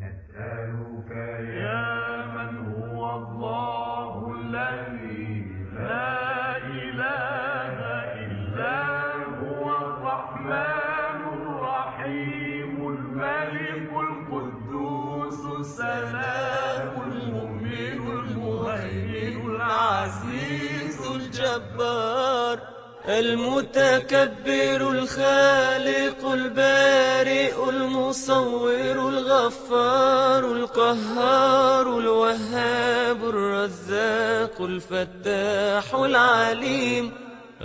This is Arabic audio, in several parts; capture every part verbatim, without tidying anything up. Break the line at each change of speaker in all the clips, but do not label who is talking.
نسألك يا من هو الله الذي لا إله إلا هو الرحمن الرحيم الملك القدوس السلام المؤمن المهيمن العزيز الجبار المتكبر الخالق البارئ المصور الغفار القهار الوهاب الرزاق الفتاح العليم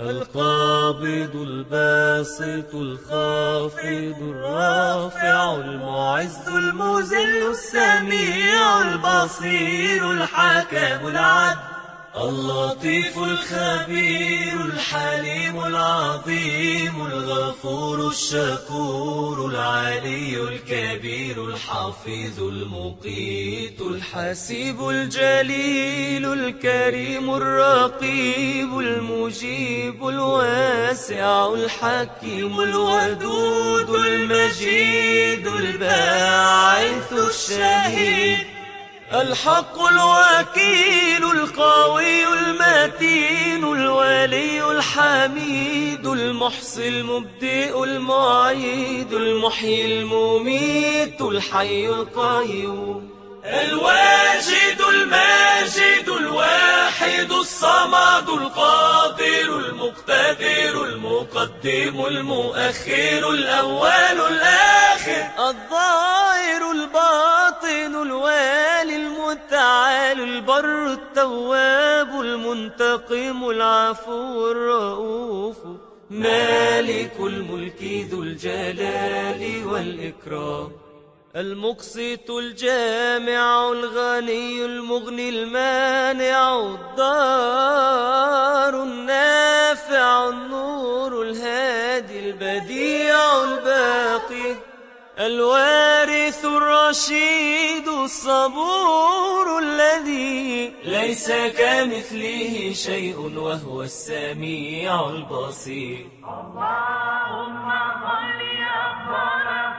القابض الباسط الخافض الرافع المعز المذل السميع البصير الحكم العدل اللطيف الخبير الحليم العظيم الغفور الشكور العلي الكبير الحفيظ المقيت الحسيب الجليل الكريم الرقيب المجيب الواسع الحكيم الودود المجيد الباعث الشهيد الحق الوكيل القوي المتين الولي الحميد المحصي المبدئ المعيد المحيي المميت الحي القيوم الواجد الماجد الواحد الصمد القادر المقتدر المقدم المؤخر الأول الآخر الظاهر الباطن الوالي المتعال البر التواب المنتقم العفو الرؤوف مالك الملك ذو الجلال والإكرام المقسط الجامع الغني المغني المانع الضار النافع النور الهادي البديع الباقي الوارث الرشيد الصبور الذي ليس كمثله شيء وهو السميع البصير.
اللهم صل أفضل